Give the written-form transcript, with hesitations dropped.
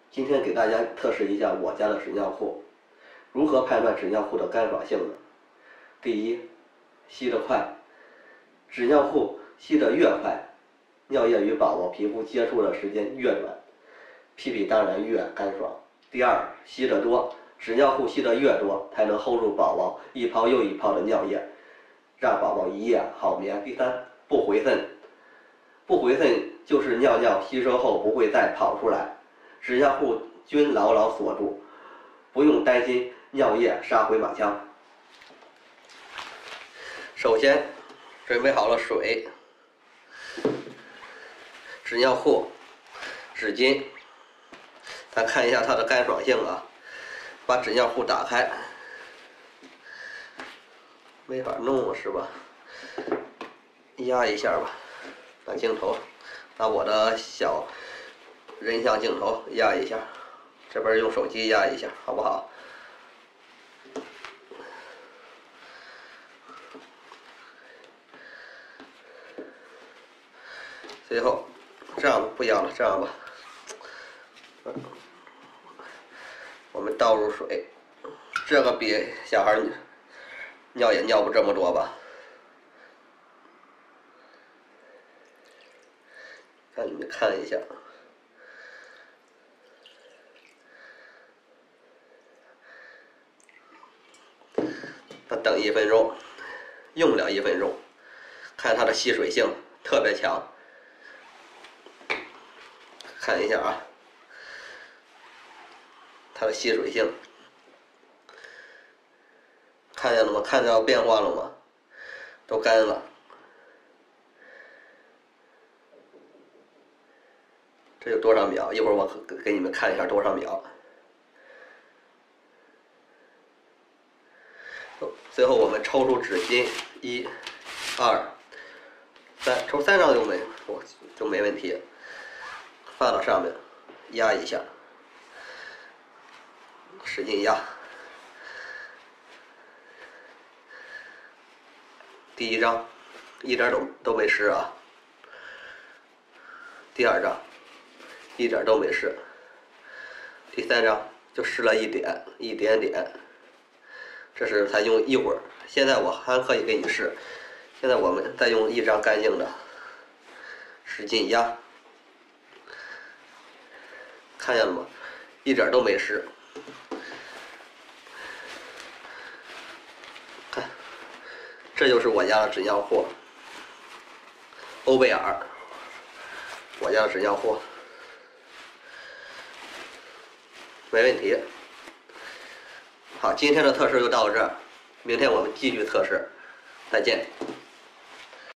今天给大家测试一下我家的纸尿裤，如何判断纸尿裤的干爽性呢？第一，吸得快，纸尿裤吸得越快，尿液与宝宝皮肤接触的时间越短，屁屁当然越干爽。第二，吸得多，纸尿裤吸得越多，才能 hold 住宝宝一泡又一泡的尿液，让宝宝一夜好眠。第三，不回渗，不回渗就是尿尿吸收后不会再跑出来，纸尿裤均牢牢锁住，不用担心尿液杀回马枪。首先准备好了水、纸尿裤、纸巾，咱看一下它的干爽性啊。把纸尿裤打开，没法弄是吧？压一下吧，拿镜头，拿我的小人像镜头压一下，这边用手机压一下，好不好？最后，这样吧，不压了，这样吧，我们倒入水，这个比小孩尿也尿不这么多吧？让你们看一下，那等1分钟，用不了1分钟，看它的吸水性特别强。看一下啊，它的吸水性，看见了吗？看到变化了吗？都干了。这有多少秒？一会儿我给你们看一下多少秒。最后我们抽出纸巾，1、2、3，抽3张就没问题。放到上面，压一下，使劲压。第1张一点都没湿啊。第2张一点都没湿。第3张就湿了一点点。这是才用一会儿，现在我还可以给你试。现在我们再用1张干净的，使劲压。看见了吗？一点都没湿。看，这就是我家的纸尿裤，欧贝尔，我家的纸尿裤，没问题。好，今天的测试就到这儿，明天我们继续测试，再见。